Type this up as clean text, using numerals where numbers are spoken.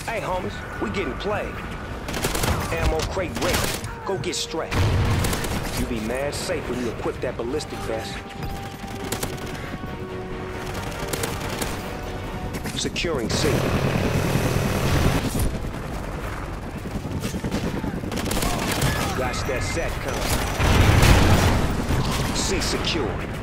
Hey, homies, we getting played. Ammo crate ready. Go get strapped. You be mad safe when you equip that ballistic vest. Securing C. Got that SATCOM. C secured.